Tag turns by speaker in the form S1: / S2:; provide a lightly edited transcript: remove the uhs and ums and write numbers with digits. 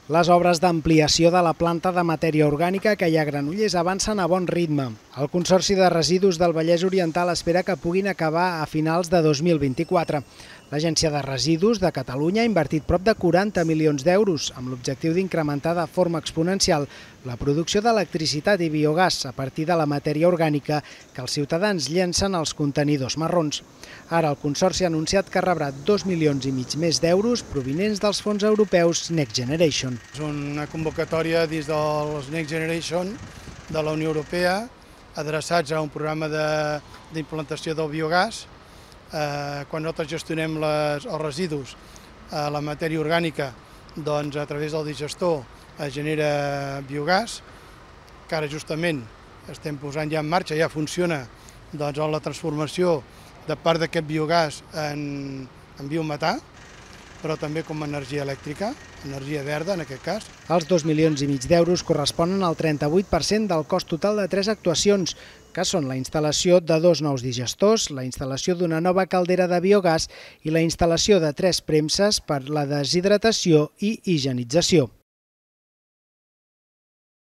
S1: Les obres d'ampliació de la planta de matèria orgànica que hi ha a Granollers avancen a bon ritme. El Consorci de Residus del Vallès Oriental espera que puguin acabar a finals de 2024. L'Agència de Residus de Catalunya ha invertit prop de 40 milions d'euros amb l'objectiu d'incrementar de forma exponencial la producció d'electricitat i biogàs a partir de la matèria orgànica que els ciutadans llencen als contenidors marrons. Ara el Consorci ha anunciat que rebrà 2,5 milions més d'euros provinents dels fons europeus Next Generation.
S2: És una convocatòria dins dels Next Generation de la Unió Europea adreçats a un programa d'implantació del biogàs. Quan nosaltres gestionem els residus, la matèria orgànica, doncs a través del digestor es genera biogàs, que ara justament estem posant ja en marxa, ja funciona doncs, la transformació de part d'aquest biogàs en biometà, però també com a energia elèctrica, energia verda en aquest cas.
S1: Els 2,5 milions d'euros corresponen al 38% del cost total de 3 actuacions, que són la instal·lació de 2 nous digestors, la instal·lació d'una nova caldera de biogàs i la instal·lació de 3 premses per la deshidratació i higienització.